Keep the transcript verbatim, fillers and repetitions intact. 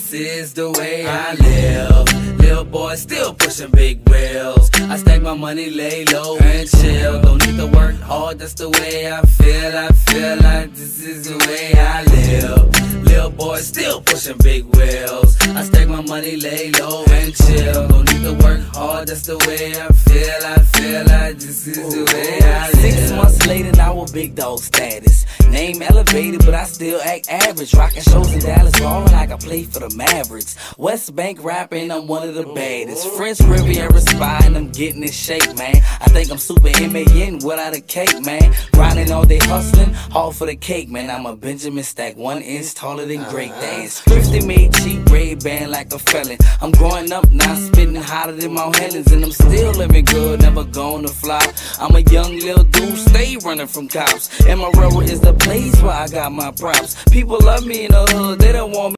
this is the way I live. Little boy still pushing big wheels. I stack my money, lay low and chill. Don't need to work hard, that's the way I feel. I feel like this is the way I live. Little boy still pushing big wheels. I stack my money, lay low and chill. Don't need to work hard, that's the way I feel. I feel like this is the way I live. Six months later, now a big dog status. Name elevated, but I still act average. Rocking shows in Dallas, ballin' like I play for the Mavericks. West Bank rapping, I'm one of the baddest. French Riviera spy, and I'm getting in shape, man. I think I'm super M A N without a cake, man. Grinding all day hustling, all for the cake, man. I'm a Benjamin Stack, one inch taller than Great Dance. fifty made cheap, red band like a felon. I'm growing up now, spitting hotter than Mount Helens, and I'm still living good, never gonna flop. I'm a young little dude, stay running from cops. And my railroad is the place where I got my props. People love me in the hood, they don't want me.